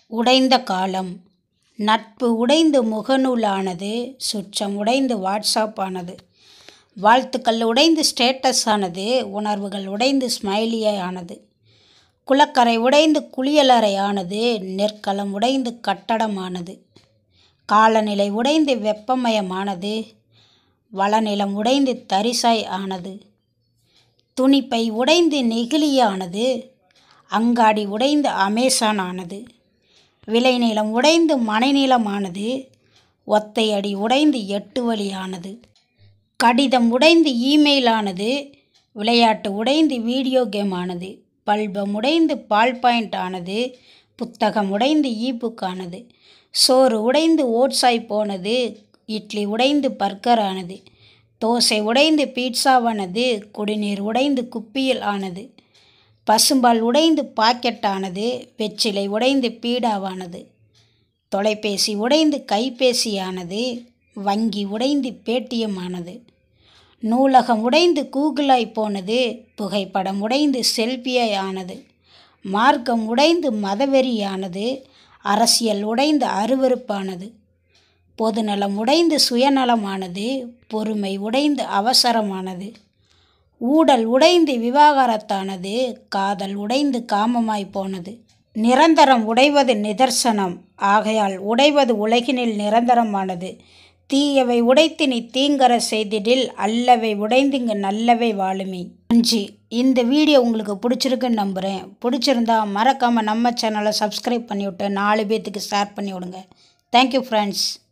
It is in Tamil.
உடைந்த காலம். நட்பு உடைந்து முகநூலானது, சுற்றம் உடைந்து வாட்ஸ்அப் ஆனது, வாழ்த்துக்கள் உடைந்து ஸ்டேட்டஸ் ஆனது, உணர்வுகள் உடைந்து ஸ்மைலியை ஆனது, குளக்கரை உடைந்து குளியலறை ஆனது, நெற்களம் உடைந்து கட்டடமானது, காலநிலை உடைந்து வெப்பமயமானது, வளநிலம் உடைந்து தரிசாய் ஆனது, துணிப்பை உடைந்து நெகிழியானது, அங்காடி உடைந்து அமேசான் ஆனது, விளைநிலம் உடைந்து மனைநிலமானது, ஒத்தையடி உடைந்து 8 வழி ஆனது, கடிதம் உடைந்து இமெயில் ஆனது, விளையாட்டு உடைந்து வீடியோ கேம் ஆனது, பல்பம் உடைந்து பால் பாயிண்ட் ஆனது, புத்தகம் உடைந்து இபுக் ஆனது, சோறு உடைந்து ஓட்ஸாய் போனது, இட்லி உடைந்து பர்கர் ஆனது, தோசை உடைந்து பீட்சாவானது, குடிநீர் உடைந்து குப்பியில் ஆனது, பசும்பால் உடைந்து பாக்கெட் ஆனது, வெற்றிலை உடைந்து பீடாவானது, தொலைபேசி உடைந்து கைபேசி ஆனது, வங்கி உடைந்து பேடிஎம் ஆனது, நூலகம் உடைந்து கூகுளாய் போனது, புகைப்படம் உடைந்து செல்ஃபியாய் ஆனது, மார்க்கம் உடைந்து மதவெறியானது, அரசியல் உடைந்து அருவருப்பானது, பொதுநலம் உடைந்து சுயநலமானது, பொறுமை உடைந்து அவசரமானது, ஊடல் உடைந்து விவாகரத்தானது, காதல் உடைந்து காமமாய் போனது. நிரந்தரம் உடைவது நிதர்சனம். ஆகையால் உடைவது உலகினில் நிரந்தரமானது. தீயவை உடைத்து நீ தீங்கர செய்திடில், அல்லவை உடைந்துங்கு நல்லவை வாழுமே. நன்றி. இந்த வீடியோ உங்களுக்கு பிடிச்சிருக்குன்னு நம்புகிறேன். பிடிச்சிருந்தா மறக்காமல் நம்ம சேனலை சப்ஸ்கிரைப் பண்ணிவிட்டு 4 பேர்த்துக்கு ஷேர் பண்ணி விடுங்க. Thank you friends.